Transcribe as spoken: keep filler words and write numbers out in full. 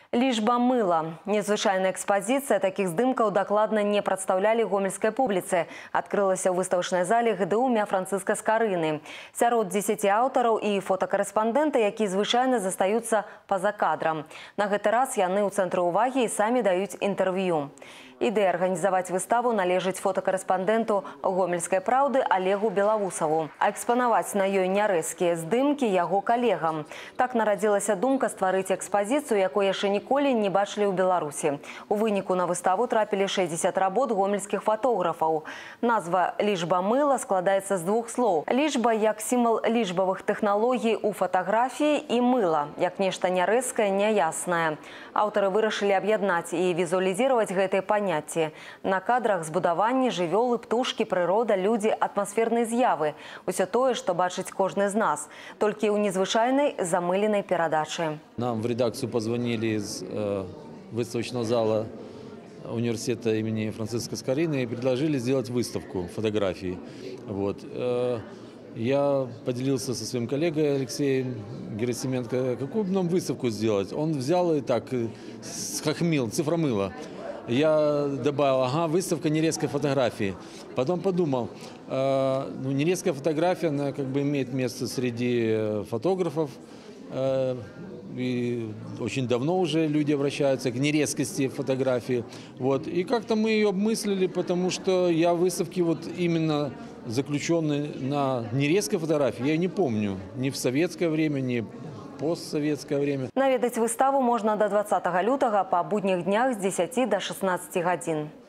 Лічба мыла. Незвычайная экспозиция таких здымкаў дакладна не прадстаўлялі гомельскай публіцы. Адкрылася ў выставачнай зале ГДУ імя Францыска Скарыны. Сярод дзесяці аўтараў і фотакарэспандэнты, якія звычайна застаюцца па-за кадрам. На гэты раз яны ў цэнтры ўвагі і самі даюць інтэрв'ю. Ідэя арганізаваць выставу належыць фотакарэспандэнту гомельскай праўды Олегу Белавусаву. А экспанаваць на ёй нярэзкія здымкі яго калегам. Так нарадзілася думка стварыць экспазіцыю, якой яшчэ ніколі не бачылі ў Беларусі. У выніку на выставу трапілі шэсцьдзесят работ гомельскіх фотографаў. Назва «Лічба мыла» складаецца з двух слоў. Лічба як сімвал лічбавых тэхналогій у фатаграфіі і мыла, як нешта нярэзкае, няяснае. Аўтары вырашылі аб'яднаць і візуалізировать гэтыя паняцці. На кадрах збудаванні, жывёлы, птушкі, прырода, людзі, атмасфернай з'явы. Усё тое, што бачыць кожны з нас. Толькі ў незвычайнай замыленай перадачы. Нам в редакцию позвонили из э, выставочного зала университета имени Франциска Скорины и предложили сделать выставку фотографий. Вот. Э, я поделился со своим коллегой Алексеем Герасименко, какую бы нам выставку сделать. Он взял и так схохмил, цифромыло. Я добавил, ага, выставка нерезкой фотографии. Потом подумал, э, ну, нерезкая фотография, она как бы имеет место среди фотографов. Э, и очень давно уже люди обращаются к нерезкости фотографии. Вот. И как-то мы ее обмыслили, потому что я выставки вот именно заключенные на нерезкой фотографии, я не помню ни в советское время, ни постсоветское время. Наведаць выставу можна до двадцатага лютага па будніх днях з дзесяці до шаснаццаці гадзін.